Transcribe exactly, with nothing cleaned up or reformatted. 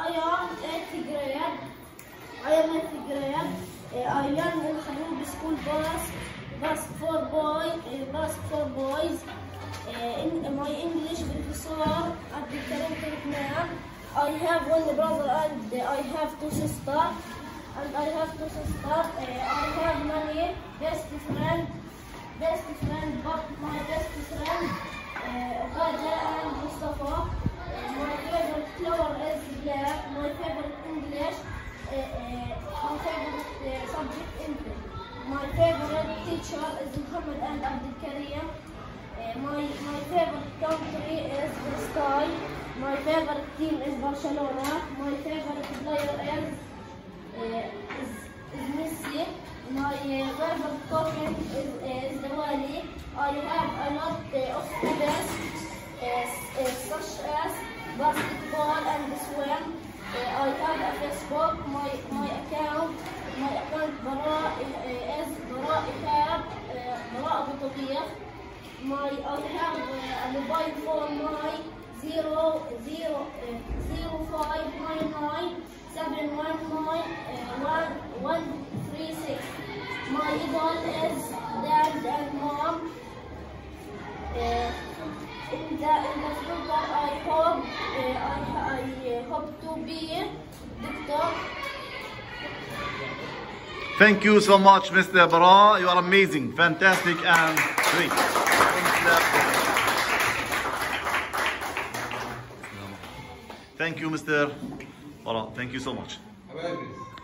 I am eighth grade. I am eighth grade. Uh, I learn in Habibi school bus, bus for boy, uh, bus for boys. Uh, in uh, my English professor at the current man. I have one brother and uh, I have two sisters. And I have two sisters. Uh, I have many best friend, best friend, but my best friend, uh, Baja and Mustafa. Uh, my favorite color is black. My favorite English. Uh, uh, my favorite uh, subject English. My favorite teacher is Muhammad and Abdul Karim. Uh, my my favorite country is the sky. My favorite team is Barcelona. My favorite player is uh, is, is Messi. My uh, favorite topic is is the Wali. I have a lot uh, of hobbies uh, uh, such as basketball and swim. Uh, I have a Facebook. My my account my account Bara uh, is Bara Ihab Bara Abu Tabiq. My I have uh, a mobile phone. My zero zero uh, zero five nine nine seven one nine uh, one one three six. My idol is dad and mom. Uh, in the in the future, I hope uh, I I uh, hope to be doctor. Thank you so much, Mister Bara. You are amazing, fantastic, and great. Thank you, Mister Bara. Thank you so much.